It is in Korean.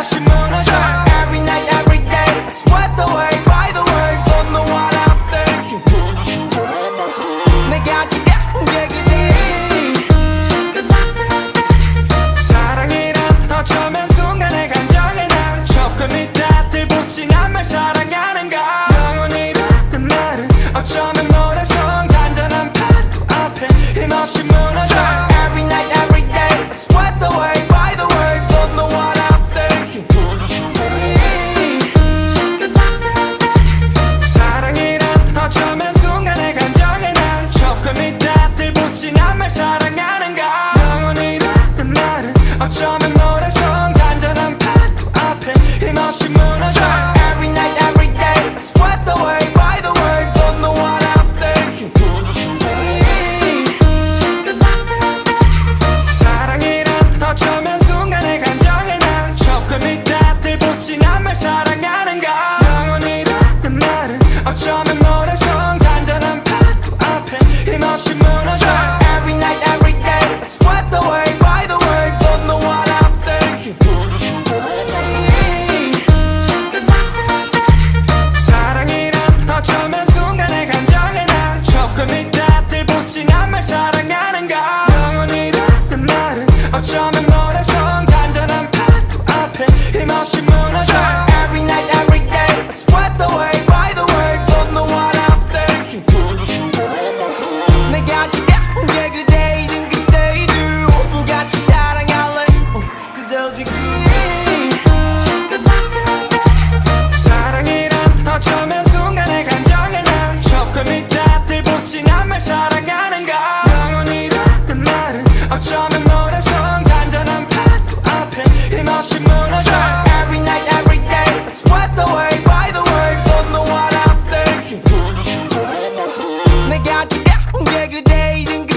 힘없이 무너져 Every night, every day I swept away by the waves Don't know what I'm thinking 내가 두려운 게 그대 Cause I still there 사랑이란 어쩌면 순간의 감정에 난 조금이 따뜻 붙인 한 말 사랑하는가 영원이라는 말은 어쩌면 모래성 잔잔한 파도 앞에 힘없이 무너져 Every night, every day I swept away by the waves Don't know what I'm thinking Cause I still there 사랑이란 어쩌면 순간의 감정에 난 조금이 따뜻 붙인 한 말 사랑하는가 영원이라는 말은 어쩌면 모래성 잔잔한 파도 앞에 힘없이 무너져 Every night, every day I swept away by the waves Don't know what I'm thinking Cause I still there 사랑이란 어쩌면 순간의 감정에 난 조금이 따뜻 붙인 한 말 사랑하는가 영원이라는 말은 어쩌면 모래성 잔잔한 파도 앞에 힘없이 무너져 Every night, every day I swept away by the waves Don't know what I'm thinking Cause I still there 사랑이란 어쩌면 순간의 감정에 난 조금이 따뜻 붙인 한 말 사랑하는가 영원이라는 말은 어쩌면 모래성 잔잔한 파도 앞에 힘없이 무너져 Every night, every day I swept away by the waves Don't know what I'm thinking 내가 두려운 게 그대이든 그대이든 같이 사랑할래 그대도 지금 Cause I still there 사랑이란 어쩌면 순간의 감정에 난 조금이 따뜻 붙인 한 말 사랑하는가 영원이라는 말은 어쩌면 모래성 잔잔한 파도 앞에 힘없이 무너져 Every night, every day I swept away by the waves Don't know what I'm thinking 내가 두려운 게 그대이든